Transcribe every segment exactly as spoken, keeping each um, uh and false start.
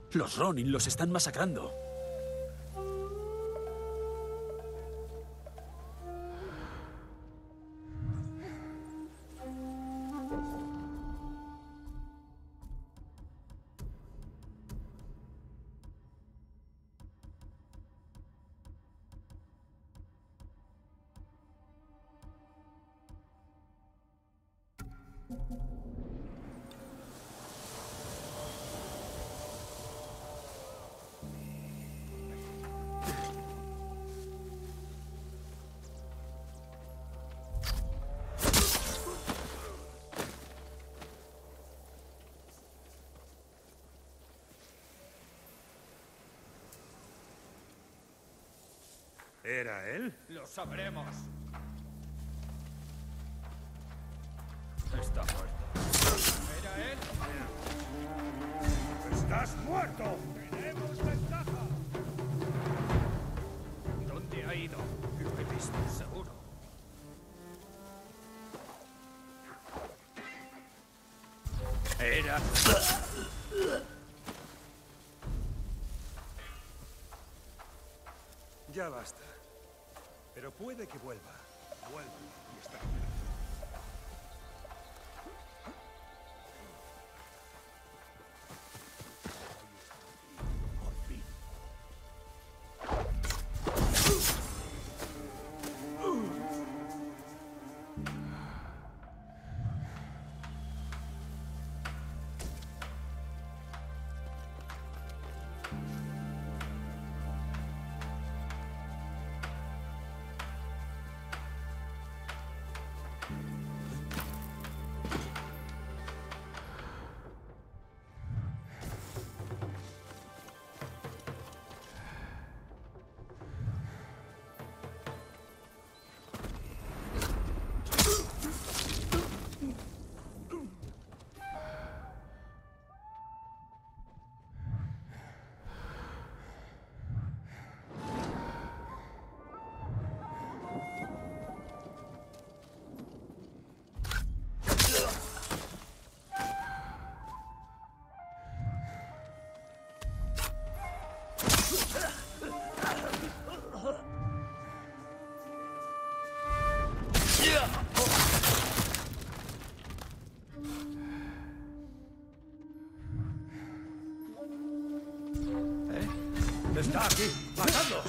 Los Ronin los están masacrando. ¿Era él? Lo sabremos. Está muerto. ¿Era él? ¡Estás muerto! ¡Tenemos ventaja! ¿Dónde ha ido? Lo he visto, seguro. Era... Ya basta. Pero puede que vuelva. Vuelva y está. Por fin. ¡Está aquí! ¡Matadlo!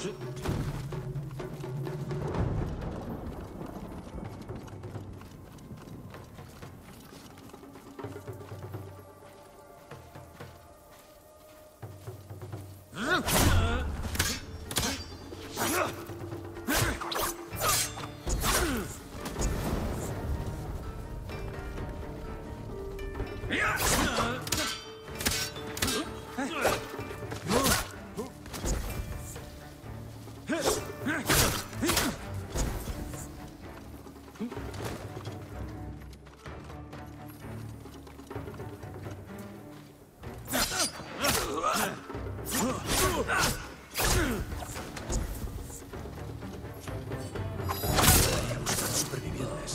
Supervivientes.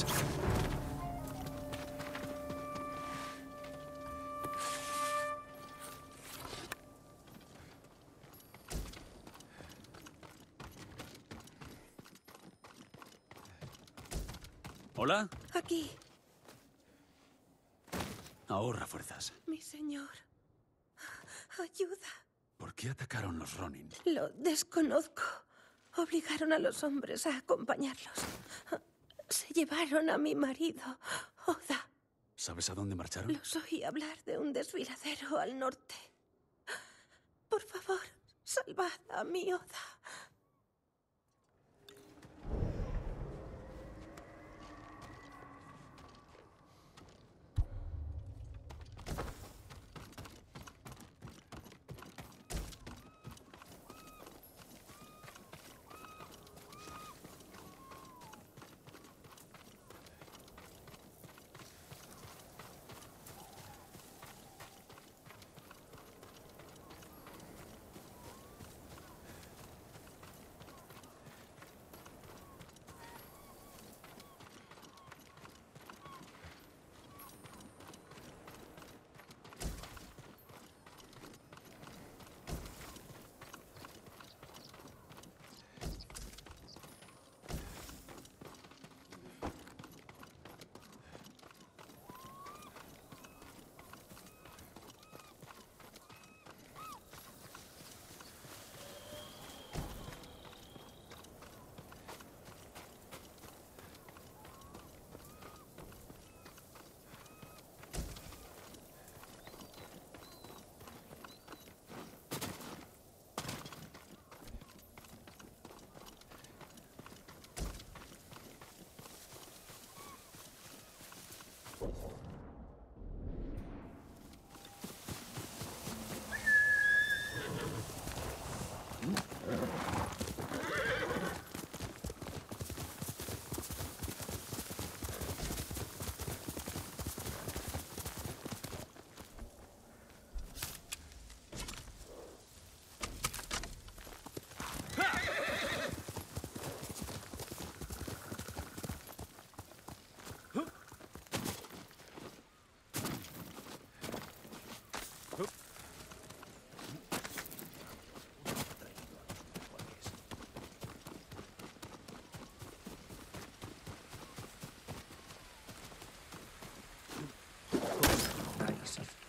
¿Hola? Aquí, Ahorra fuerzas. mi señor. Ayuda. ¿Por qué atacaron los Ronin? Lo desconozco. Obligaron a los hombres a acompañarlos. Se llevaron a mi marido, Oda. ¿Sabes a dónde marcharon? Los oí hablar de un desfiladero al norte. Por favor, salvad a mi Oda.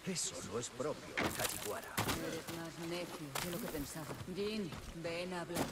Eso no es propio de Kajiwara. Eres más necio de lo que pensaba. Jin, ven a hablar.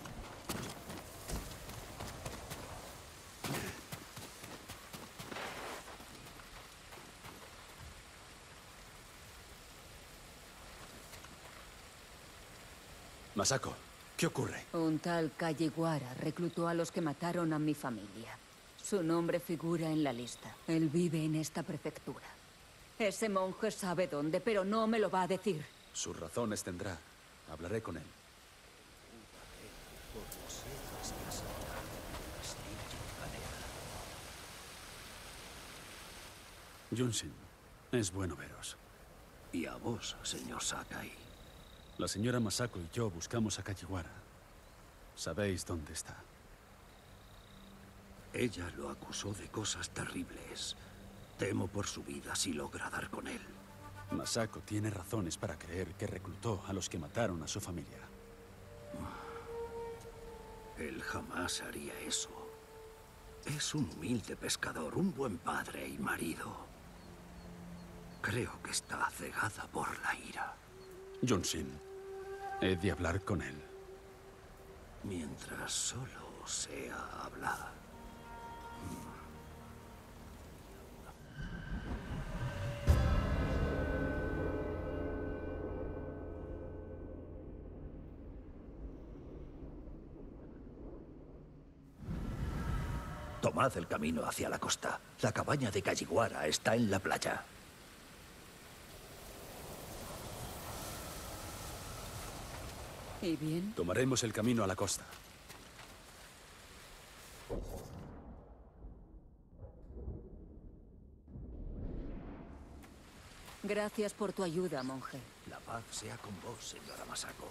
Masako, ¿qué ocurre? Un tal Kajiwara reclutó a los que mataron a mi familia. Su nombre figura en la lista. Él vive en esta prefectura. Ese monje sabe dónde, pero no me lo va a decir. Sus razones tendrá. Hablaré con él. Junshin, es bueno veros. Y a vos, señor Sakai. La señora Masako y yo buscamos a Kajiwara. Sabéis dónde está. Ella lo acusó de cosas terribles. Temo por su vida si logra dar con él. Masako tiene razones para creer que reclutó a los que mataron a su familia. Él jamás haría eso. Es un humilde pescador, un buen padre y marido. Creo que está cegada por la ira. Junshin, he de hablar con él. Mientras solo sea hablar. Tomad el camino hacia la costa. La cabaña de Kajiwara está en la playa. ¿Y bien? Tomaremos el camino a la costa. Gracias por tu ayuda, monje. La paz sea con vos, señora Masako.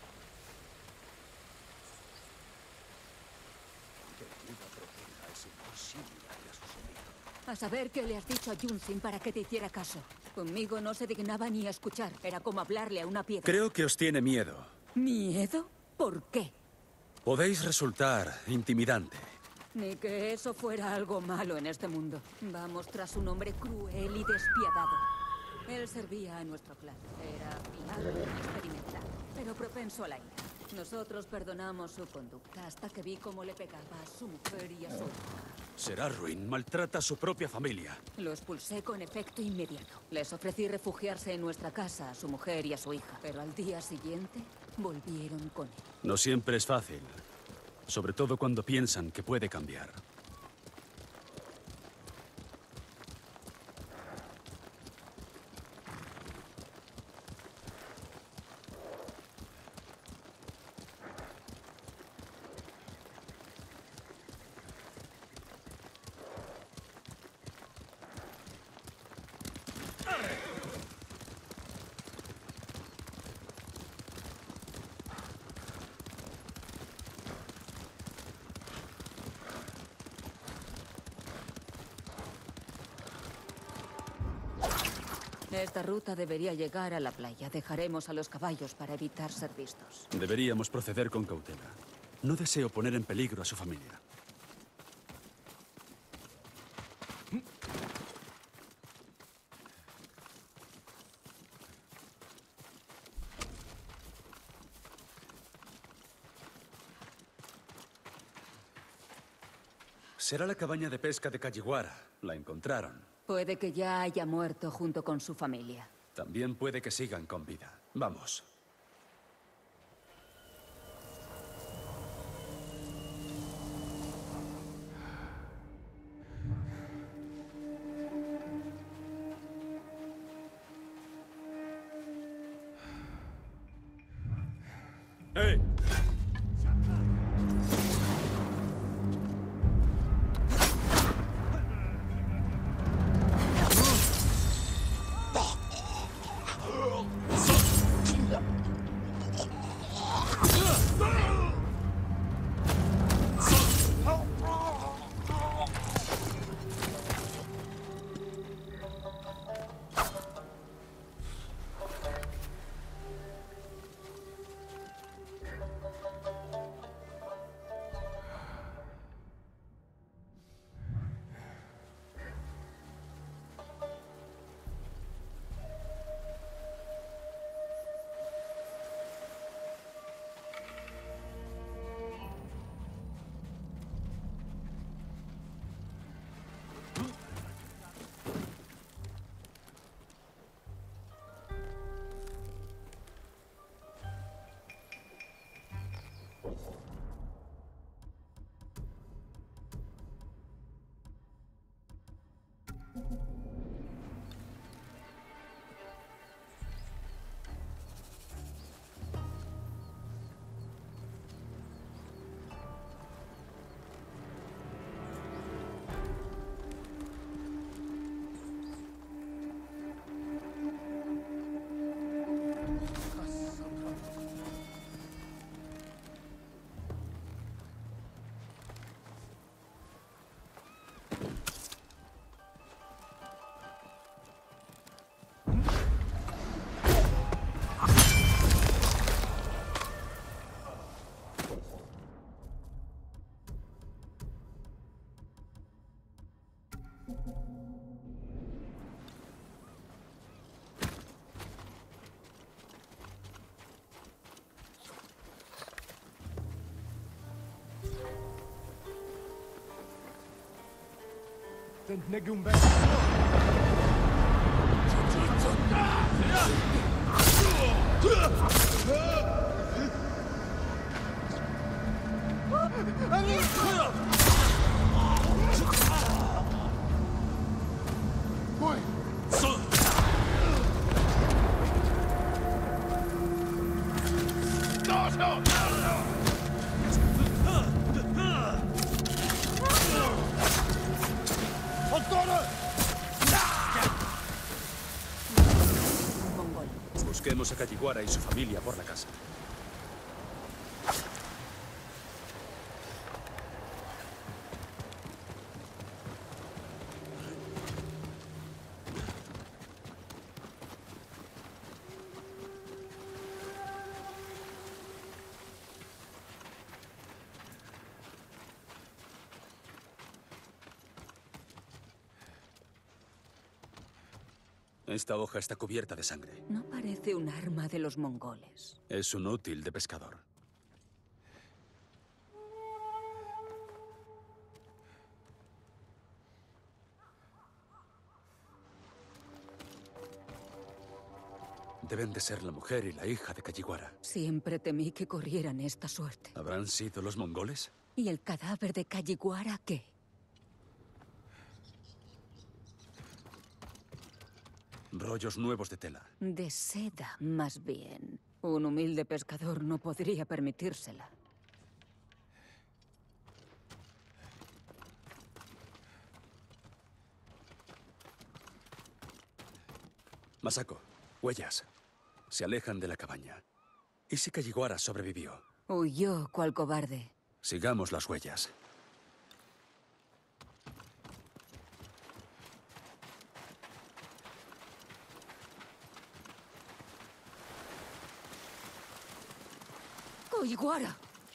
Que Buda proteja al señor Shibuya y a sus amigos. A saber qué le has dicho a Junshin para que te hiciera caso. Conmigo no se dignaba ni a escuchar. Era como hablarle a una piedra. Creo que os tiene miedo. ¿Miedo? ¿Por qué? Podéis resultar intimidante. Ni que eso fuera algo malo en este mundo. Vamos tras un hombre cruel y despiadado. Él servía a nuestro clan. Era fiable y experimentado, pero propenso a la ira. Nosotros perdonamos su conducta hasta que vi cómo le pegaba a su mujer y a su hija. Será ruin, maltrata a su propia familia. Lo expulsé con efecto inmediato. Les ofrecí refugiarse en nuestra casa a su mujer y a su hija. Pero al día siguiente, volvieron con él. No siempre es fácil. Sobre todo cuando piensan que puede cambiar. Esta ruta debería llegar a la playa. Dejaremos a los caballos para evitar ser vistos. Deberíamos proceder con cautela. No deseo poner en peligro a su familia. Será la cabaña de pesca de Kajiwara. La encontraron. Puede que ya haya muerto junto con su familia. También puede que sigan con vida. Vamos. ¡Hey! Busquemos a Kajiwara y su familia por la casa. Esta hoja está cubierta de sangre. No parece un arma de los mongoles. Es un útil de pescador. Deben de ser la mujer y la hija de Kajiwara. Siempre temí que corrieran esta suerte. ¿Habrán sido los mongoles? ¿Y el cadáver de Kajiwara qué? Rollos nuevos de tela. De seda, más bien. Un humilde pescador no podría permitírsela. Masako, huellas. Se alejan de la cabaña. ¿Y si Kajiwara sobrevivió? Huyó, cual cobarde. Sigamos las huellas. ¡Kajiwara!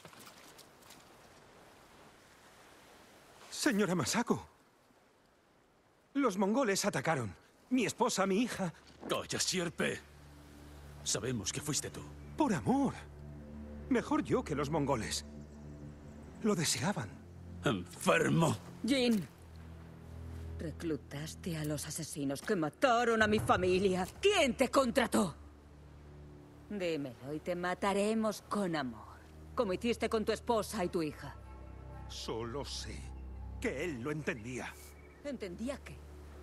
Señora Masako. Los mongoles atacaron. Mi esposa, mi hija. ¡Calla, sierpe! Sabemos que fuiste tú. Por amor. Mejor yo que los mongoles. Lo deseaban. ¡Enfermo! Jin. Reclutaste a los asesinos que mataron a mi familia. ¿Quién te contrató? Dímelo y te mataremos con amor. Como hiciste con tu esposa y tu hija. Solo sé que él lo entendía. ¿Entendía qué?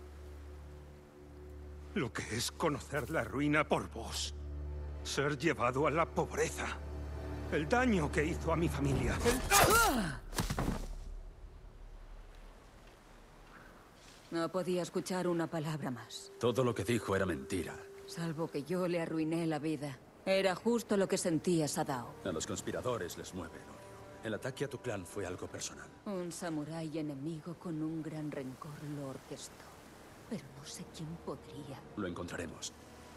Lo que es conocer la ruina por vos. Ser llevado a la pobreza. El daño que hizo a mi familia. El... No podía escuchar una palabra más. Todo lo que dijo era mentira. Salvo que yo le arruiné la vida. Era justo lo que sentía Sadao. A los conspiradores les mueve el odio. El ataque a tu clan fue algo personal. Un samurái enemigo con un gran rencor lo orquestó. Pero no sé quién podría. Lo encontraremos.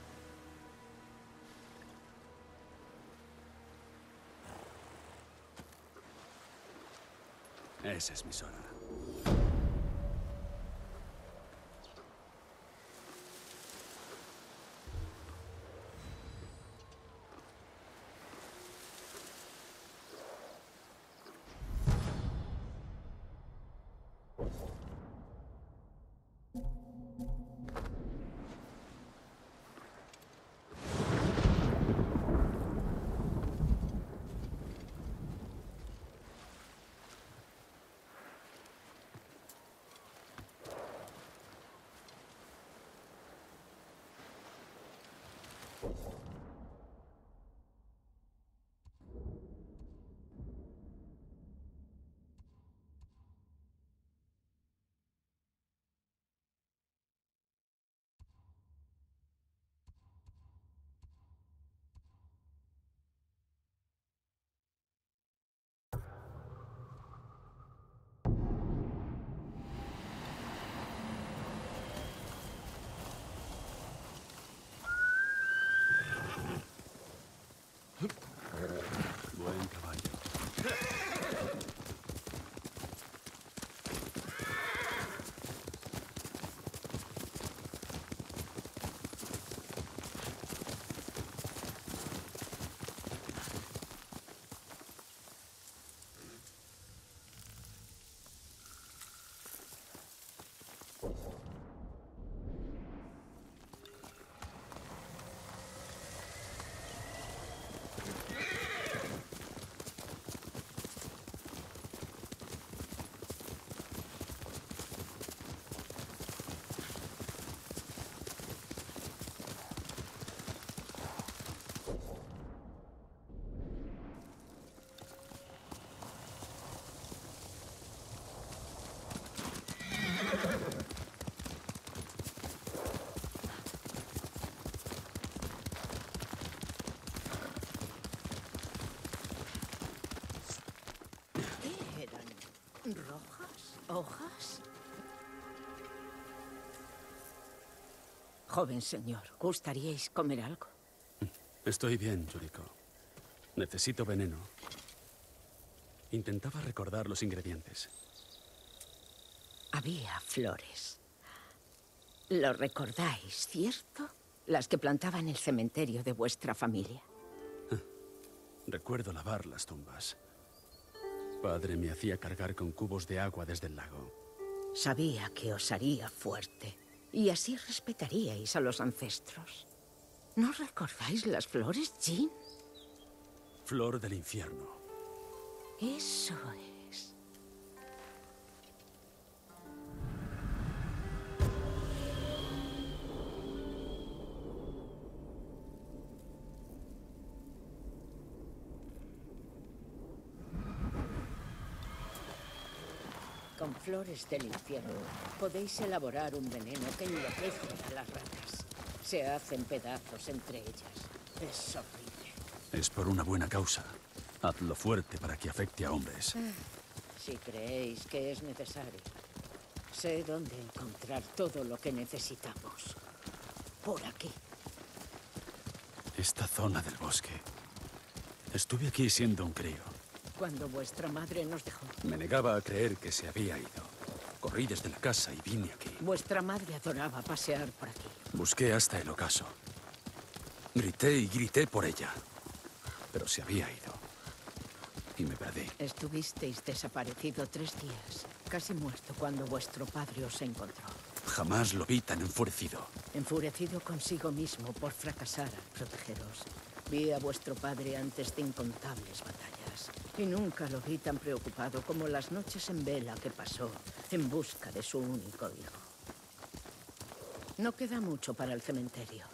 Esa es mi Sora. Joven señor, ¿gustaríais comer algo? Estoy bien, Yuriko. Necesito veneno. Intentaba recordar los ingredientes. Había flores. Lo recordáis, ¿cierto? Las que plantaba en el cementerio de vuestra familia. Recuerdo lavar las tumbas. Padre me hacía cargar con cubos de agua desde el lago. Sabía que os haría fuerte. Y así respetaríais a los ancestros. ¿No recordáis las flores, Jin? Flor del infierno. Eso es. Con flores del infierno podéis elaborar un veneno que enloquece a las ratas. Se hacen pedazos entre ellas. Es horrible. Es por una buena causa. Hazlo fuerte para que afecte a hombres. Si creéis que es necesario, sé dónde encontrar todo lo que necesitamos. Por aquí. Esta zona del bosque. Estuve aquí siendo un crío. Cuando vuestra madre nos dejó. Me negaba a creer que se había ido. Corrí desde la casa y vine aquí. Vuestra madre adoraba pasear por aquí. Busqué hasta el ocaso. Grité y grité por ella. Pero se había ido. Y me perdí. Estuvisteis desaparecido tres días, casi muerto cuando vuestro padre os encontró. Jamás lo vi tan enfurecido. Enfurecido consigo mismo por fracasar al protegeros. Vi a vuestro padre antes de incontables batallas. Y nunca lo vi tan preocupado como las noches en vela que pasó en busca de su único hijo. No queda mucho para el cementerio.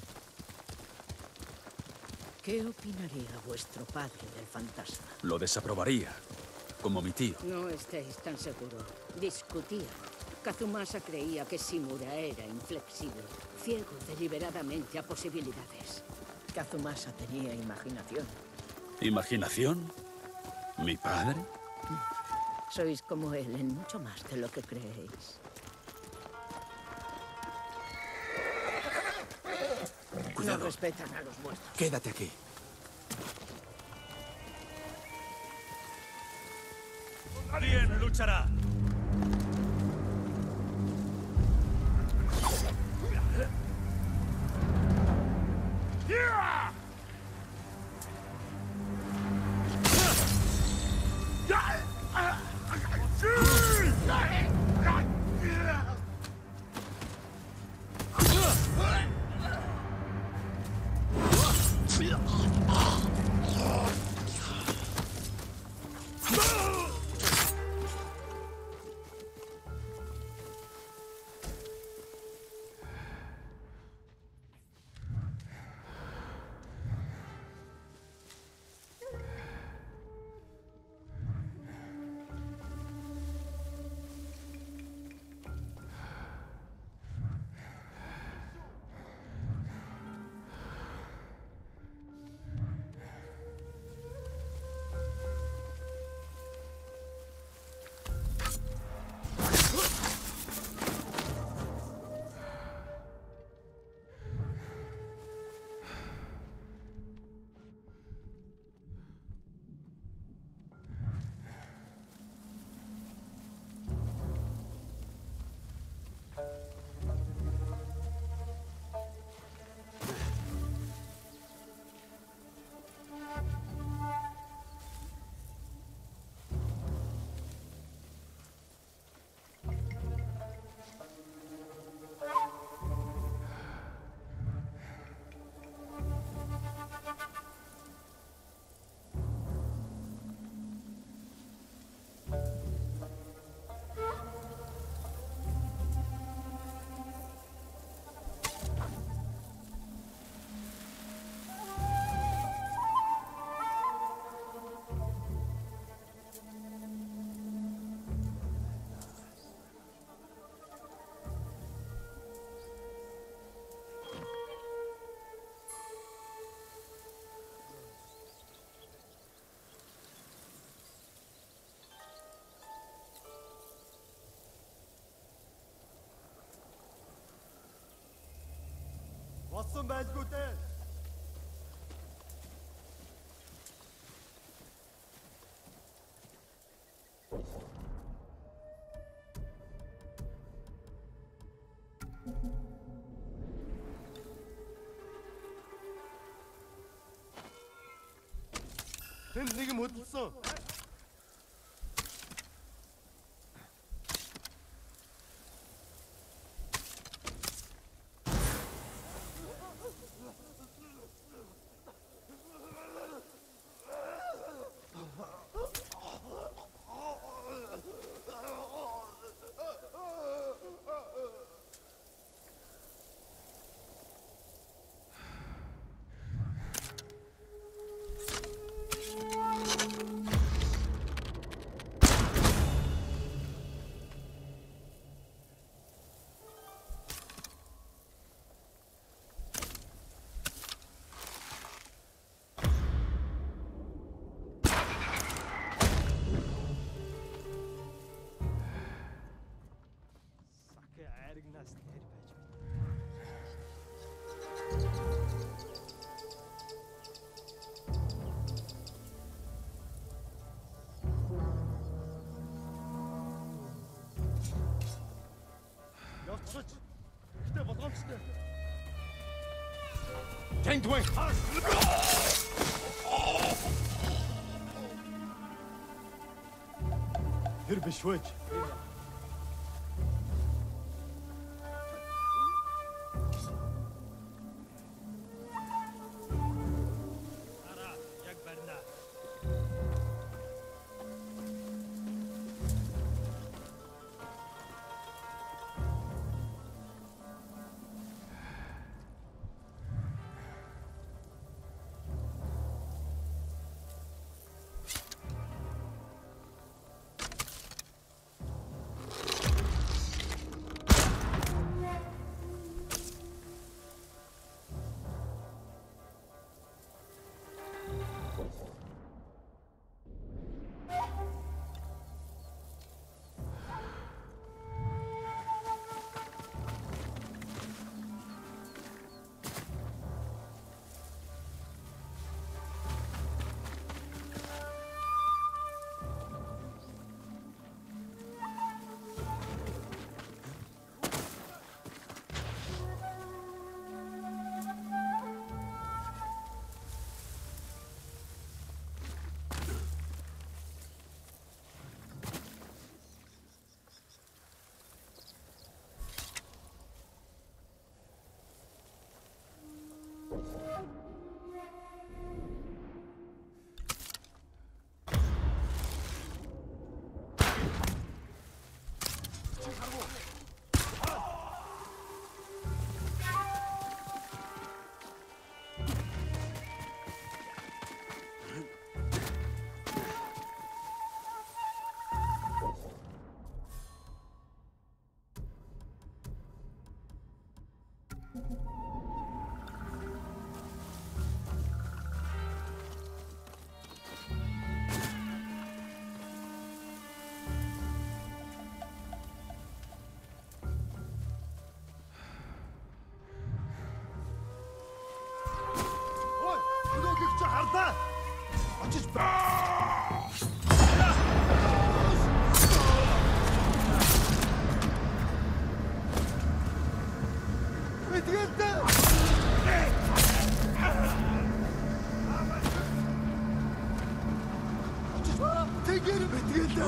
¿Qué opinaría vuestro padre del fantasma? Lo desaprobaría, como mi tío. No estéis tan seguro. Discutían. Kazumasa creía que Shimura era inflexible, ciego deliberadamente a posibilidades. Kazumasa tenía imaginación. ¿Imaginación? ¿Mi padre? Sois como él en mucho más de lo que creéis. Cuidado. No respetan a los muertos. Quédate aquí. ¿Quién luchará? Болсон байлгүй дээ. Тэнд нэг юм хөдөлсөн. Явцгаж. Гэтэ болгоомжтой. Тэнгуэн. Тэр биш вэж. Хардаа! Очиж баа! Мэдгэлдэ! Очиж баа! Тэгэр мэдгэлдэ!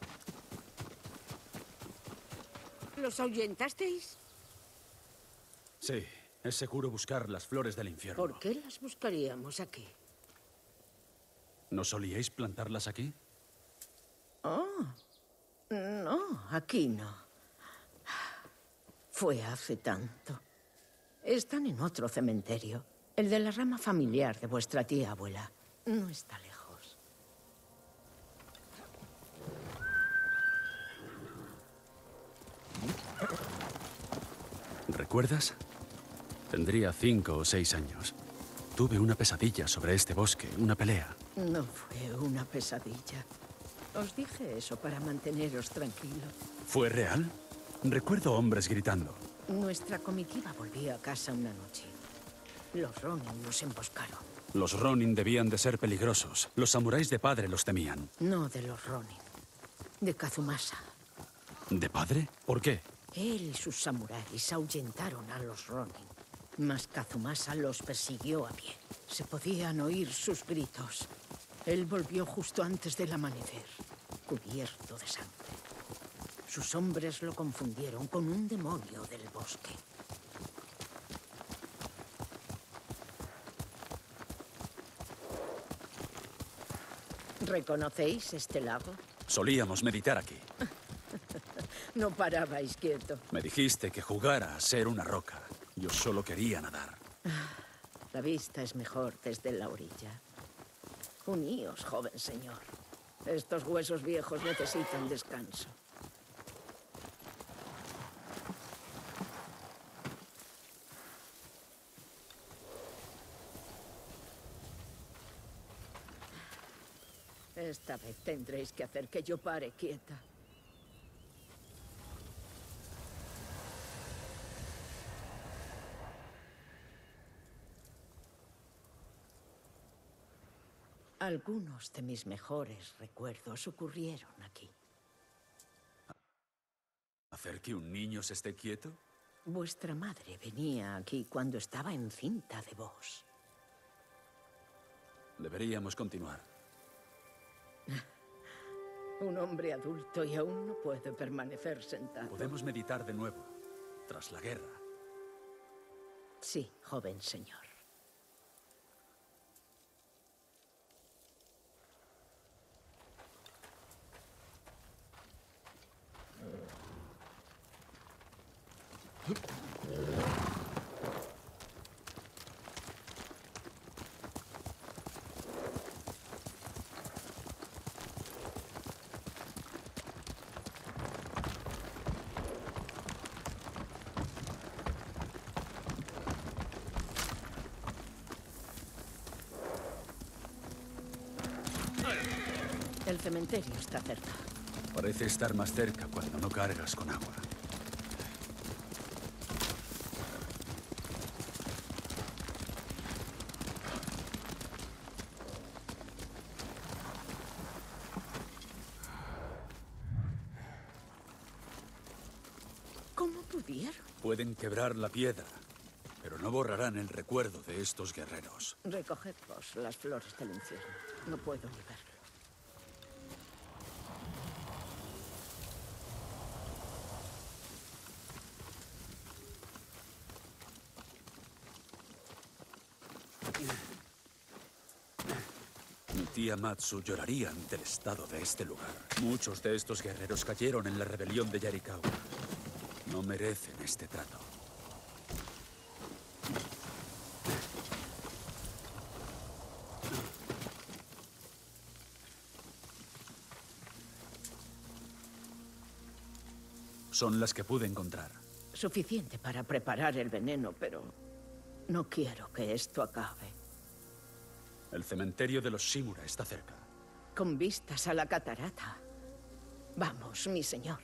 ¿Los ahuyentasteis? Sí, es seguro buscar las flores del infierno. ¿Por qué las buscaríamos aquí? ¿No solíais plantarlas aquí? Oh, no, aquí no. Fue hace tanto. Están en otro cementerio, el de la rama familiar de vuestra tía abuela. No está lejos. ¿Recuerdas? Tendría cinco o seis años. Tuve una pesadilla sobre este bosque, una pelea. No fue una pesadilla. Os dije eso para manteneros tranquilos. ¿Fue real? Recuerdo hombres gritando. Nuestra comitiva volvía a casa una noche. Los Ronin nos emboscaron. Los Ronin debían de ser peligrosos. Los samuráis de padre los temían. No de los Ronin, de Kazumasa. ¿De padre? ¿Por qué? Él y sus samuráis ahuyentaron a los Ronin. Mas Kazumasa los persiguió a pie. Se podían oír sus gritos. Él volvió justo antes del amanecer, cubierto de sangre. Sus hombres lo confundieron con un demonio del bosque. ¿Reconocéis este lago? Solíamos meditar aquí. No parabais quieto. Me dijiste que jugara a ser una roca. Yo solo quería nadar. La vista es mejor desde la orilla. Uníos, joven señor. Estos huesos viejos necesitan descanso. Esta vez tendréis que hacer que yo pare quieta. Algunos de mis mejores recuerdos ocurrieron aquí. ¿Hacer que un niño se esté quieto? Vuestra madre venía aquí cuando estaba encinta de vos. Deberíamos continuar. Un hombre adulto y aún no puede permanecer sentado. Podemos meditar de nuevo, tras la guerra. Sí, joven señor. El cementerio está cerca. Parece estar más cerca cuando no cargas con agua. ¿Cómo pudieron? Pueden quebrar la piedra, pero no borrarán el recuerdo de estos guerreros. Recoged vos las flores del infierno. No puedo ni verlo. Mi tía Matsu lloraría ante el estado de este lugar. Muchos de estos guerreros cayeron en la rebelión de Yarikawa. No merecen este trato. Son las que pude encontrar. Suficiente para preparar el veneno, pero no quiero que esto acabe. El cementerio de los Shimura está cerca. Con vistas a la catarata. Vamos, mi señor.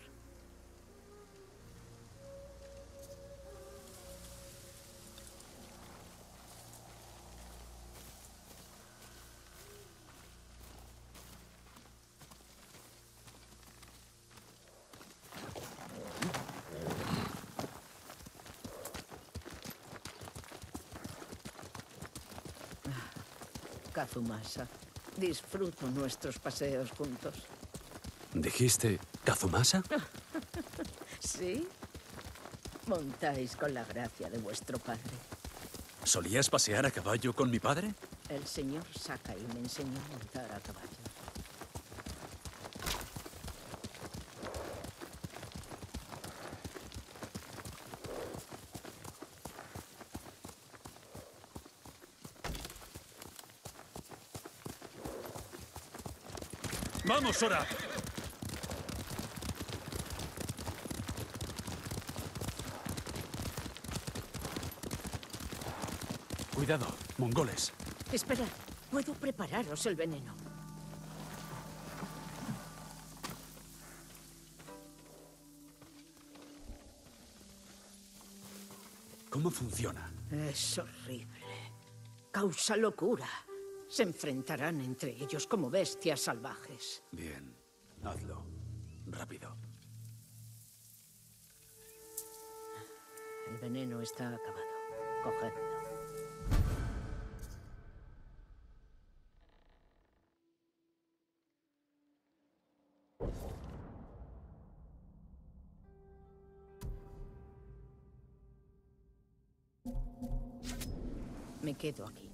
Kazumasa, disfruto nuestros paseos juntos. ¿Dijiste Kazumasa? ¿Sí? Montáis con la gracia de vuestro padre. ¿Solías pasear a caballo con mi padre? El señor Sakai me enseñó a montar a caballo. ¡Vamos, Sora! Cuidado, mongoles. Esperad, puedo prepararos el veneno. ¿Cómo funciona? Es horrible. Causa locura. Se enfrentarán entre ellos como bestias salvajes. Bien, hazlo. Rápido. El veneno está acabado. Cogedlo. Me quedo aquí.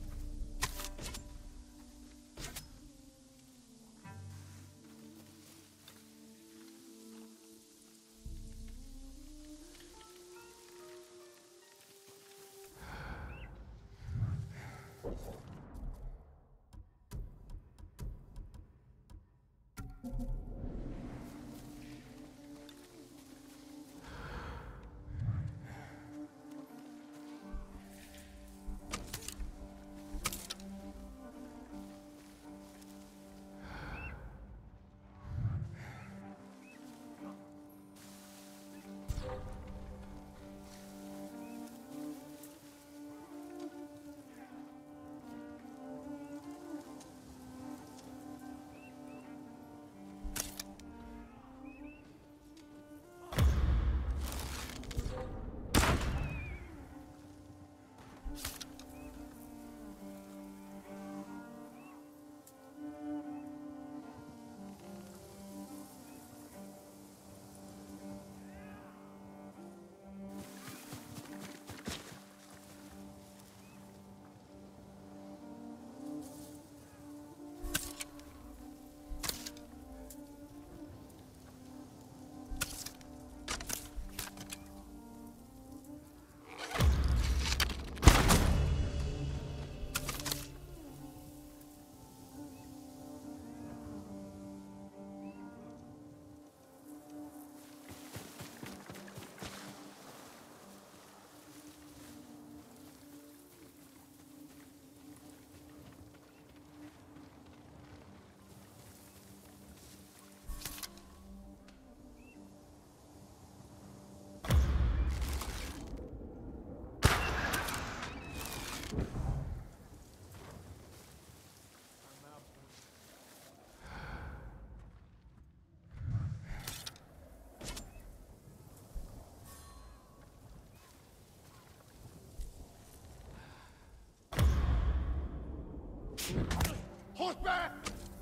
Hortberg!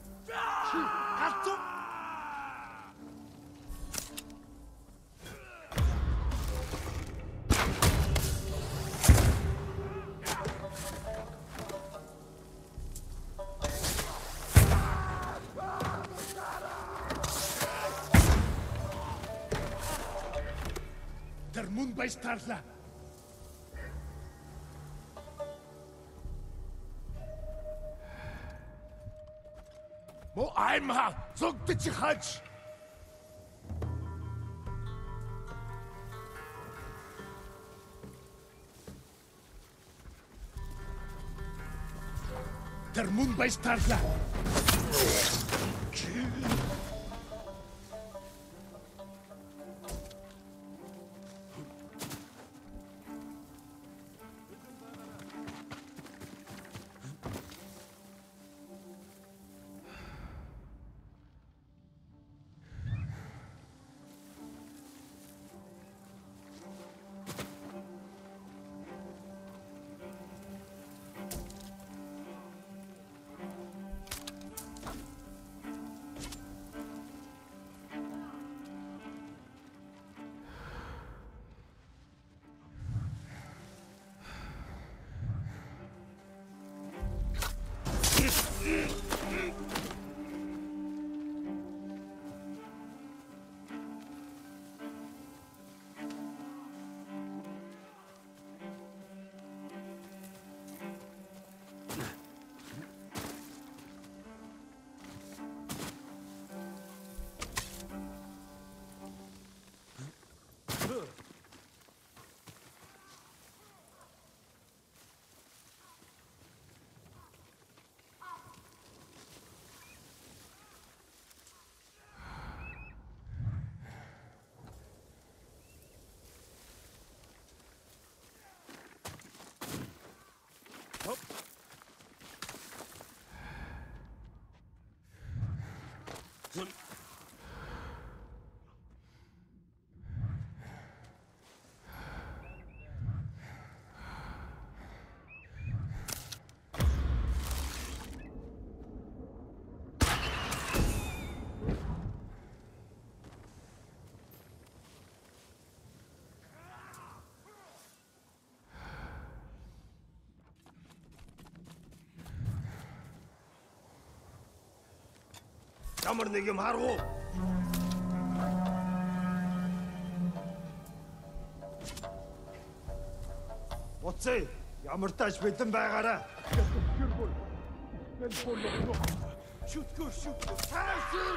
Achtung! Der Mund bei Startler! Mo einmal, so dich halt! Der Mund bei Startler! чамар нэг юм харгу. Уцээ, ямар тач бэлэн байгаарай. Шүтгэр, шүтгэр. Цаашир!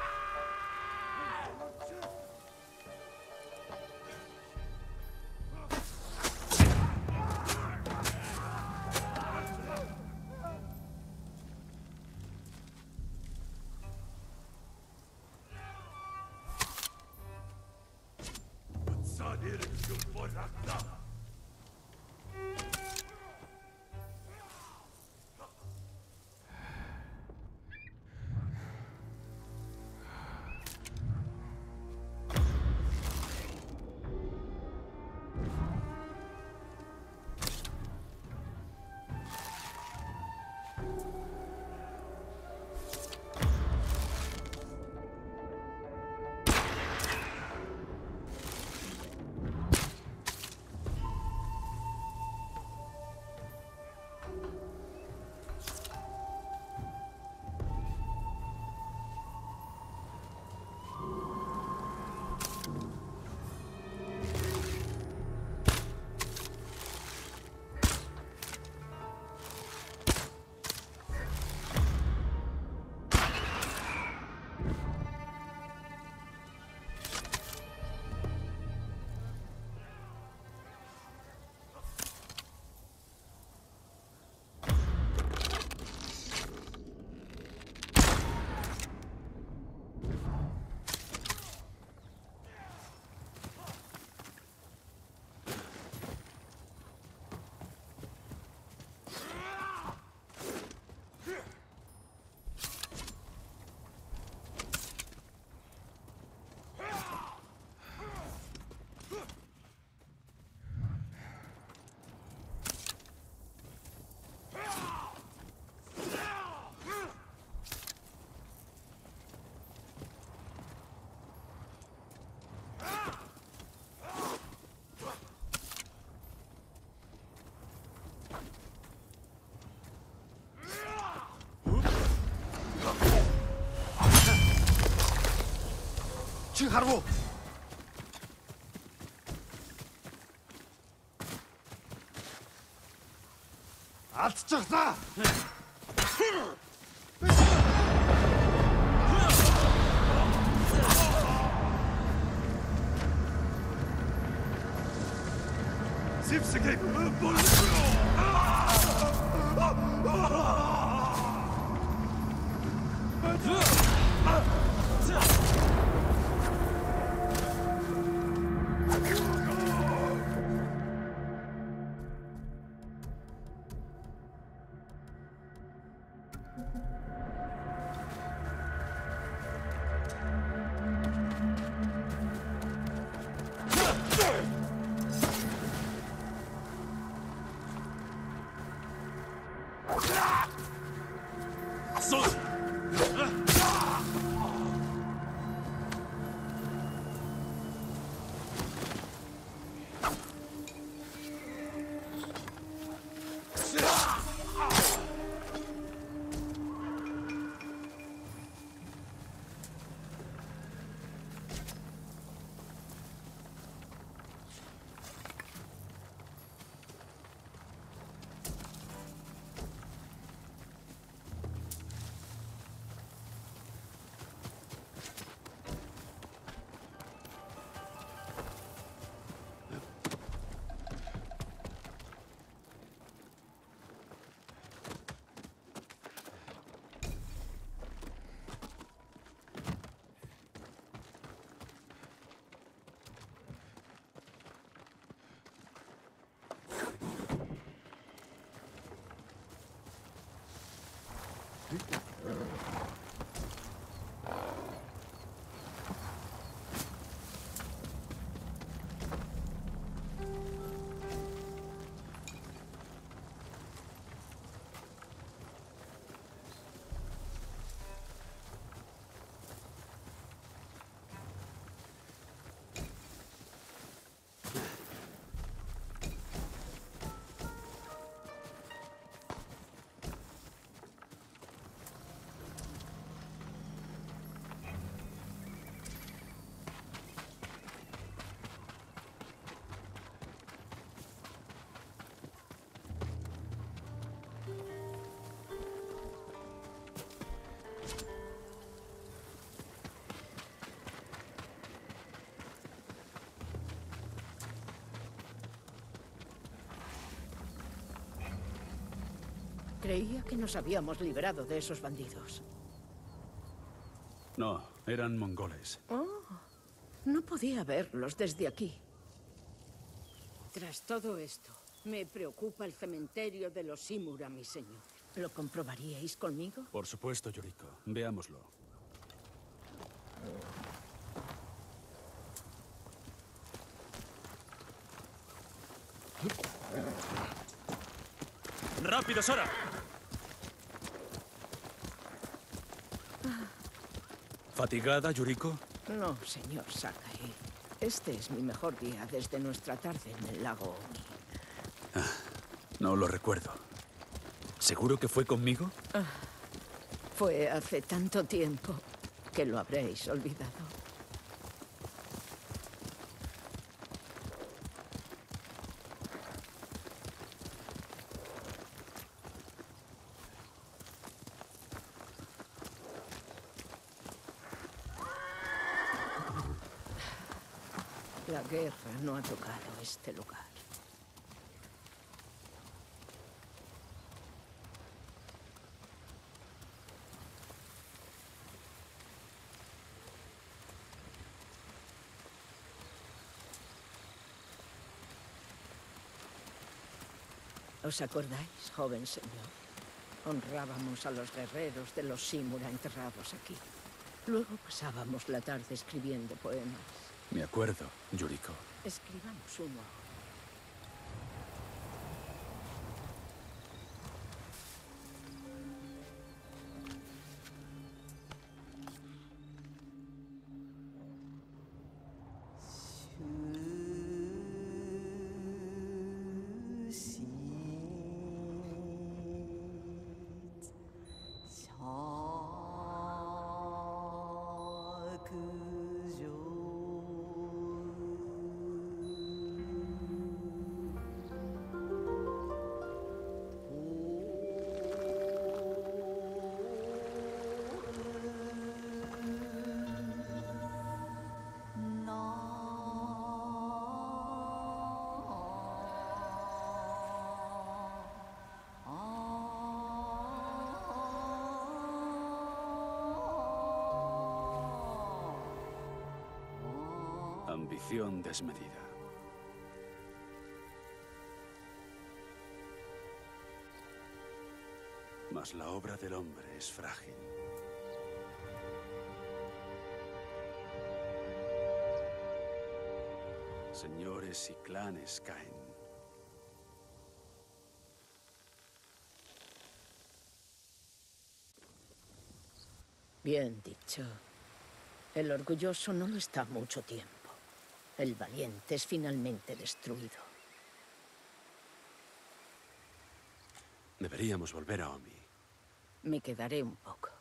Чи харгу. Алдчихлаа. Зевсэгэ бол. Creía que nos habíamos librado de esos bandidos. No, eran mongoles. Oh, no podía verlos desde aquí. Tras todo esto, me preocupa el cementerio de los Simura, mi señor. ¿Lo comprobaríais conmigo? Por supuesto, Yoriko. Veámoslo. ¡Rápido, Sora! ¿Fatigada, Yuriko? No, señor Sakai. Este es mi mejor día desde nuestra tarde en el lago Oki. Ah, no lo recuerdo. ¿Seguro que fue conmigo? Ah, fue hace tanto tiempo que lo habréis olvidado. La guerra no ha tocado este lugar. ¿Os acordáis, joven señor? Honrábamos a los guerreros de los Simura enterrados aquí. Luego pasábamos la tarde escribiendo poemas. Me acuerdo, Yuriko. Escribamos uno ahora. Ambición desmedida. Mas la obra del hombre es frágil. Señores y clanes caen. Bien dicho. El orgulloso no lo está mucho tiempo. El valiente es finalmente destruido. Deberíamos volver a Omi. Me quedaré un poco.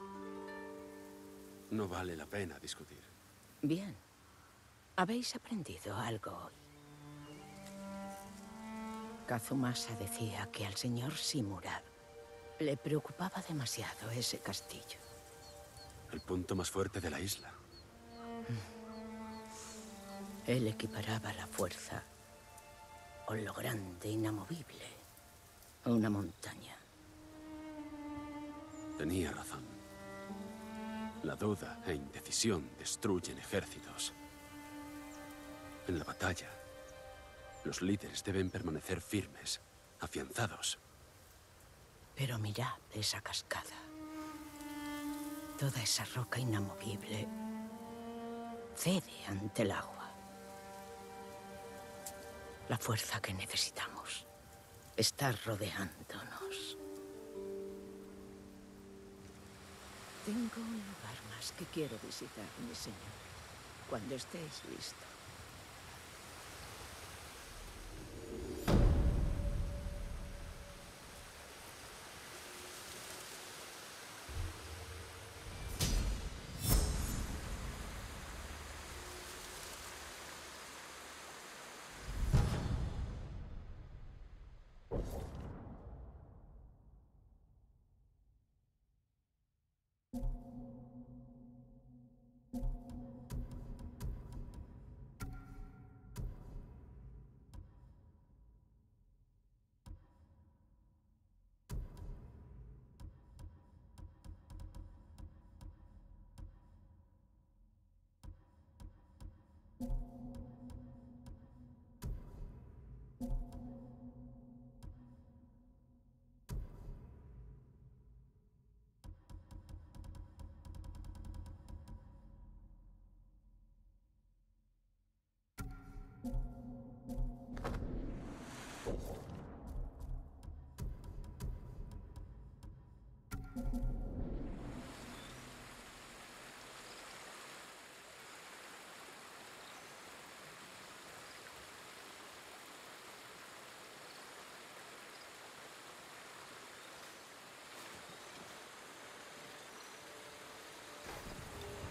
No vale la pena discutir. Bien. ¿Habéis aprendido algo hoy? Kazumasa decía que al señor Shimura le preocupaba demasiado ese castillo. El punto más fuerte de la isla. Él equiparaba la fuerza con lo grande, inamovible, a una montaña. Tenía razón. La duda e indecisión destruyen ejércitos. En la batalla, los líderes deben permanecer firmes, afianzados. Pero mirad esa cascada. Toda esa roca inamovible cede ante el agua. La fuerza que necesitamos está rodeándonos. Tengo un lugar más que quiero visitar, mi señor, cuando estéis listo.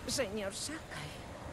Señor Sakai.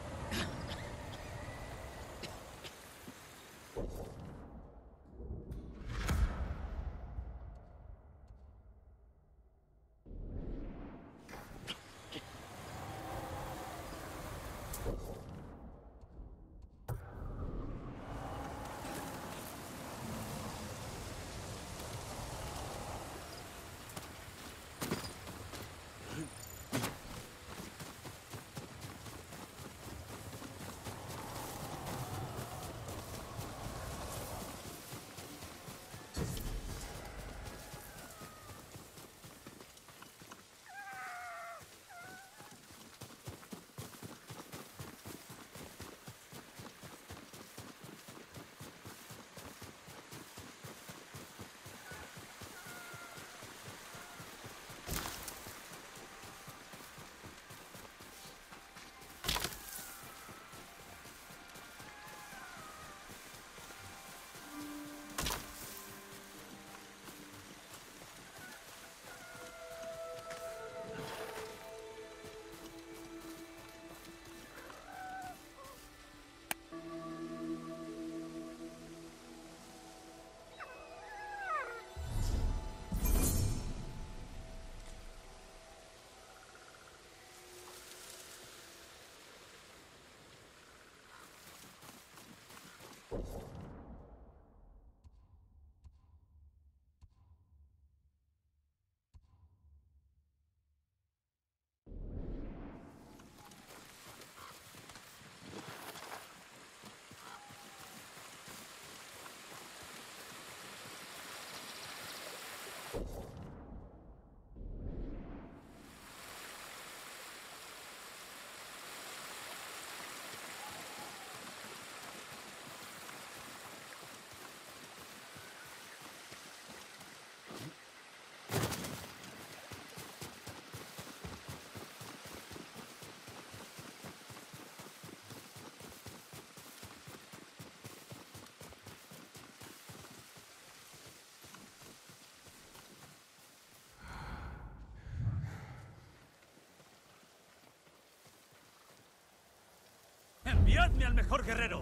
¡Enviadme al mejor guerrero!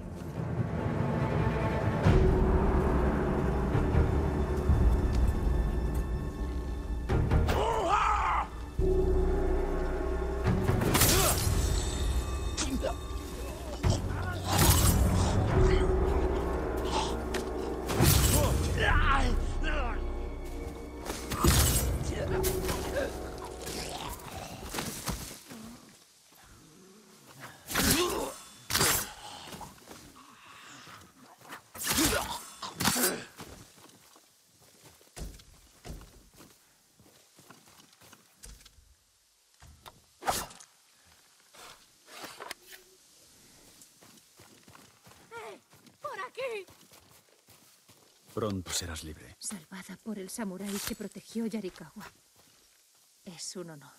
Pronto serás libre. Salvada por el samurái que protegió Yarikawa. Es un honor.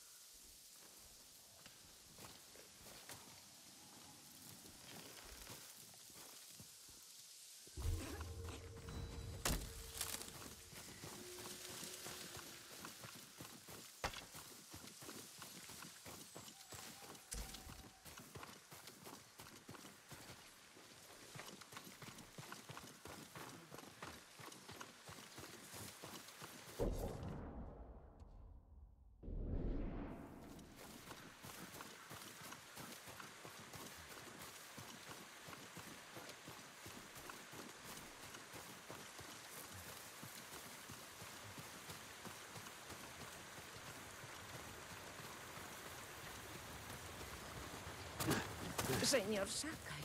Señor Sakai.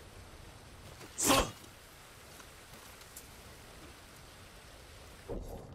¡Ah!